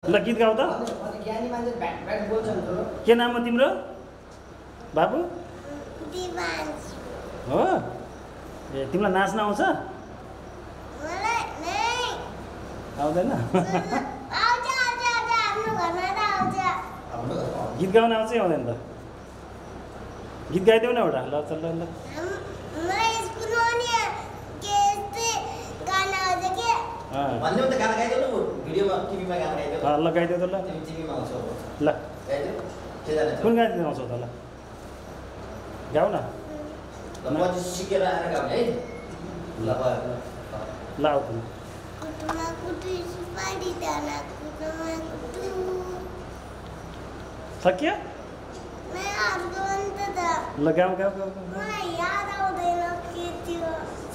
ल गीत गाऊ त। ज्ञानी मान्छे ब्याट ब्याट बोल्छन् त। के नाम हो तिम्रो बाबु? दिवान्स हो ए तिमीलाई नाच्न आउँछ? मलाई नै आउँदैन? आउँछ आउँछ आउँछ आफ्नो घरमा त आउँछ। गीत गाउन आउँछ आउँदैन त? गीत गाइदेऊ न एउटा। ल चल ल। मलाई स्कुलमा नि के यस्तै गाना आउँछ के भन्ने त गाना गाइदेऊ न भिडियोमा टिभीमा गाना गाइदेऊ। ल गाइदेऊ त ल। तिमी टिभीमा आउँछौ ल गाइदेऊ। के जाने कुन गाना गाउँछौ त? ल गाउ न। ल पछि सिकेर आएर गाउने है। ल भयो। ल आऊ त। कुटुमा कुटु सुपारी दाना कुटुमा कुटु सक्यो? मैं अर्को अन्त त ल गाऊ गाऊ गाऊ। मलाई याद आउँदैन के थियो।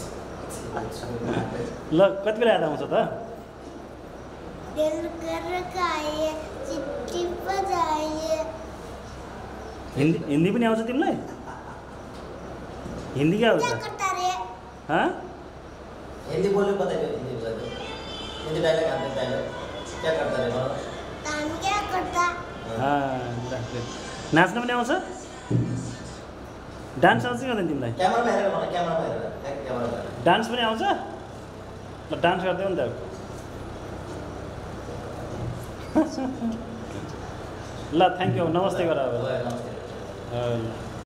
ल कति बेला याद आउँछ त? दिल कर खाए चिट्ठी बजाए। हिन्दी पनि आउँछ तिमीलाई? हिन्दी क्या क्या आउँछ? करता रे हाँ हिंदी बोलने बताइए। हिंदी बताइए। हिंदी डायलॉग आते हैं डायलॉग। क्या करता है बोलो। काम क्या करता हाँ नाच्न पनि आउँछ? डान्स आउँछ कि आउँदैन तिमीलाई? कैमरा में हेरेर भन कैमरा में हेरेर। कैमरा में। डान्स पनि आउँछ? ल डान्स गरिदेऊ नि त। ल थ्याङ्क यू नमस्ते गर अब। नमस्ते। ल